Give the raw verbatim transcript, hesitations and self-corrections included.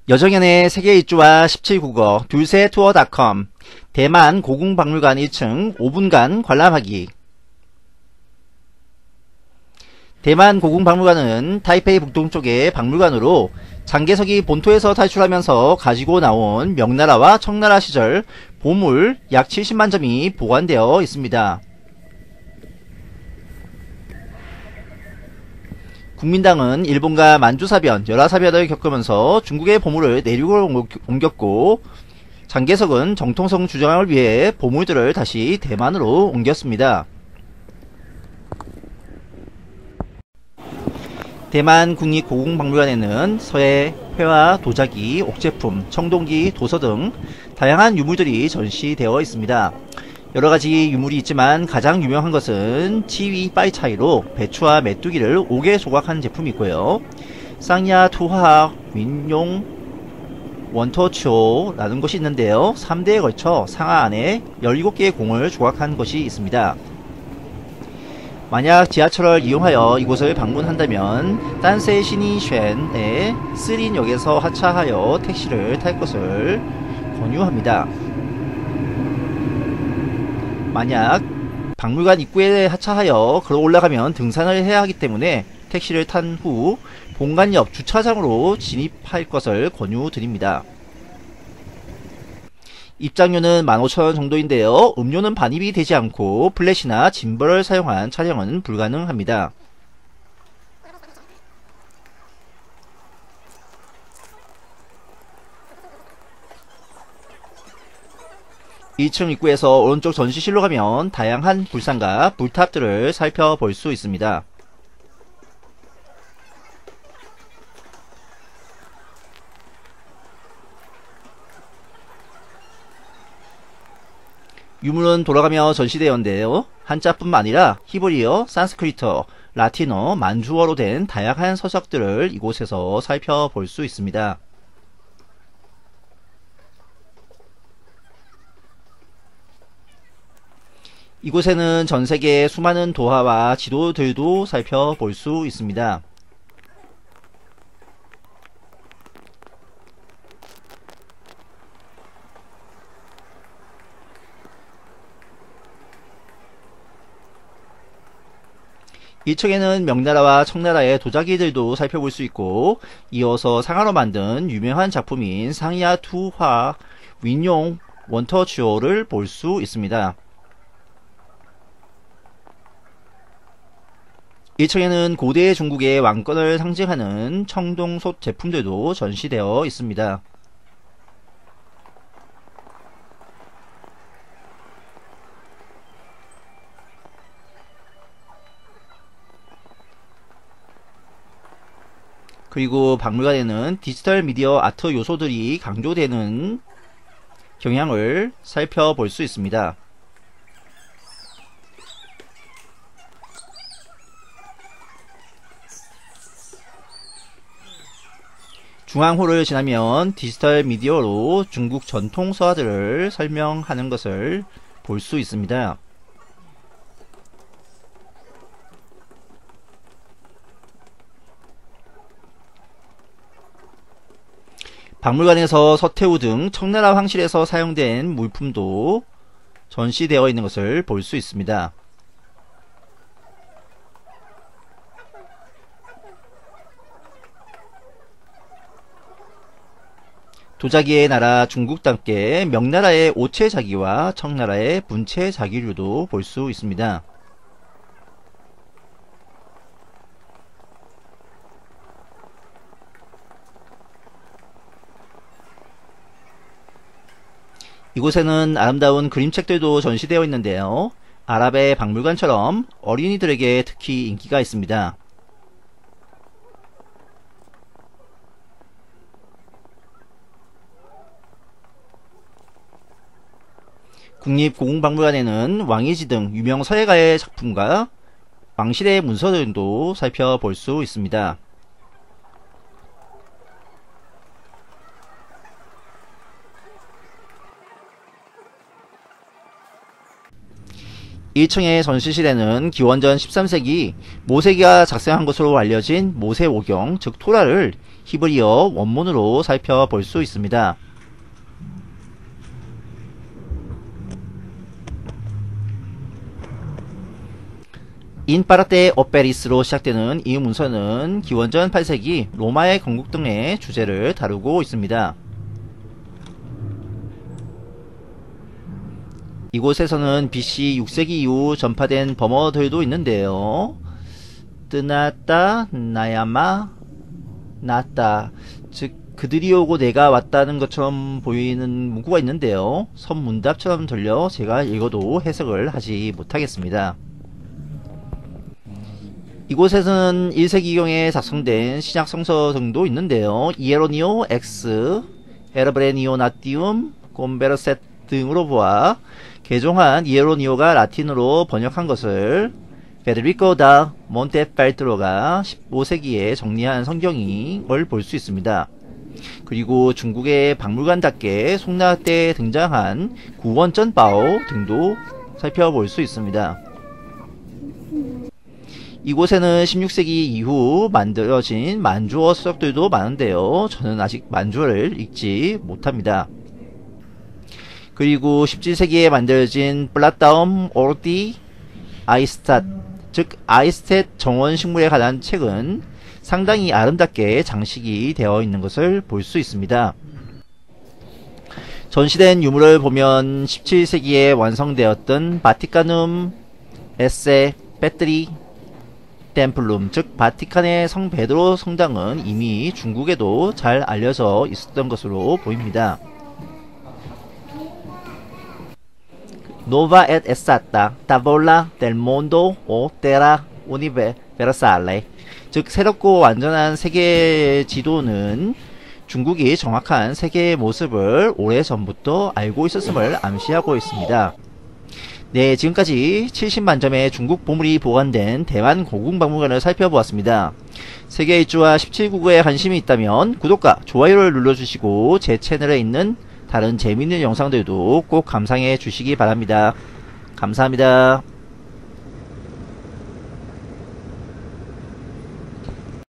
여정연의 세계 일주와 십칠 국어 둘세 투어 닷컴 대만 고궁박물관 일 층 오 분간 관람하기. 대만 고궁박물관은 타이페이 북동쪽의 박물관으로 장개석이 본토에서 탈출하면서 가지고 나온 명나라와 청나라 시절 보물 약 칠십만 점이 보관되어 있습니다. 국민당은 일본과 만주사변, 열하사변을 겪으면서 중국의 보물을 내륙으로 옮겼고, 장개석은 정통성 주장을 위해 보물들을 다시 대만으로 옮겼습니다. 대만 국립고궁박물관에는 서예, 회화, 도자기, 옥제품, 청동기, 도서 등 다양한 유물들이 전시되어 있습니다. 여러가지 유물이 있지만 가장 유명한 것은 치위 빠이차이로 배추와 메뚜기를 옥에 조각한 제품이 있고요. 쌍야 투화 윈용 원터치오 라는 것이 있는데요. 삼 대에 걸쳐 상하 안에 열일곱 개의 공을 조각한 것이 있습니다. 만약 지하철을 이용하여 이곳을 방문한다면 딴세 시니쉔의 쓰린역에서 하차하여 택시를 탈 것을 권유합니다. 만약 박물관 입구에 하차하여 걸어 올라가면 등산을 해야 하기 때문에 택시를 탄 후 본관 옆 주차장으로 진입할 것을 권유드립니다. 입장료는 만 오천 원 정도인데요. 음료는 반입이 되지 않고 플래시나 짐벌을 사용한 촬영은 불가능합니다. 이 층 입구에서 오른쪽 전시실로 가면 다양한 불상과 불탑들을 살펴볼 수 있습니다. 유물은 돌아가며 전시되었는데요. 한자뿐만 아니라 히브리어, 산스크리트, 라틴어, 만주어로 된 다양한 서적들을 이곳에서 살펴볼 수 있습니다. 이곳에는 전세계의 수많은 도화와 지도들도 살펴볼 수 있습니다. 일 층에는 명나라와 청나라의 도자기들도 살펴볼 수 있고, 이어서 상하로 만든 유명한 작품인 상야 투화 윈용 원터치오를 볼 수 있습니다. 일 층에는 고대 중국의 왕권을 상징하는 청동솥 제품들도 전시되어 있습니다. 그리고 박물관에는 디지털 미디어 아트 요소들이 강조되는 경향을 살펴볼 수 있습니다. 중앙홀을 지나면 디지털 미디어로 중국 전통 서화들을 설명하는 것을 볼 수 있습니다. 박물관에서 서태후 등 청나라 황실에서 사용된 물품도 전시되어 있는 것을 볼 수 있습니다. 도자기의 나라 중국답게 명나라의 오체자기와 청나라의 분체자기류도 볼 수 있습니다. 이곳에는 아름다운 그림책들도 전시되어 있는데요. 아랍의 박물관처럼 어린이들에게 특히 인기가 있습니다. 국립고궁박물관에는 왕이지 등 유명 서예가의 작품과 왕실의 문서들도 살펴볼 수 있습니다. 일 층의 전시실에는 기원전 십삼 세기 모세기가 작성한 것으로 알려진 모세오경, 즉 토라를 히브리어 원문으로 살펴볼 수 있습니다. 인파르테 오페리스로 시작되는 이 문서는 기원전 팔 세기 로마의 건국 등의 주제를 다루고 있습니다. 이곳에서는 비씨 육 세기 이후 전파된 범어들도 있는데요. 뜨났다, 나야마, 났다. 즉 그들이 오고 내가 왔다는 것처럼 보이는 문구가 있는데요. 선문답처럼 들려 제가 읽어도 해석을 하지 못하겠습니다. 이곳에서는 일 세기경에 작성된 신약 성서 등도 있는데요. 이에로니오 X, 에르브레니오 나티움, 곰베르셋 등으로 보아 개종한 이에로니오가 라틴어로 번역한 것을 페데리코 다 몬테펠트로가 십오 세기에 정리한 성경임을 볼 수 있습니다. 그리고 중국의 박물관답게 송나라 때 등장한 구원전바오 등도 살펴볼 수 있습니다. 이곳에는 십육 세기 이후 만들어진 만주어 서적들도 많은데요. 저는 아직 만주어를 읽지 못합니다. 그리고 십칠 세기에 만들어진 플라타움 오르티 아이스탓, 즉 아이스탯 정원식물에 관한 책은 상당히 아름답게 장식이 되어 있는 것을 볼 수 있습니다. 전시된 유물을 보면 십칠 세기에 완성되었던 바티카눔 에세 페트리 템플룸, 즉 바티칸의 성 베드로 성당은 이미 중국에도 잘 알려져 있었던 것으로 보입니다. Nova et estata tavola del mondo o terra universale, 즉 새롭고 완전한 세계 지도는 중국이 정확한 세계의 모습을 오래전부터 알고 있었음을 암시하고 있습니다. 네, 지금까지 칠십 만점의 중국 보물이 보관된 대만 고궁박물관을 살펴보았습니다. 세계 일주와 십칠 국어에 관심이 있다면 구독과 좋아요를 눌러주시고 제 채널에 있는 다른 재미있는 영상들도 꼭 감상해 주시기 바랍니다. 감사합니다.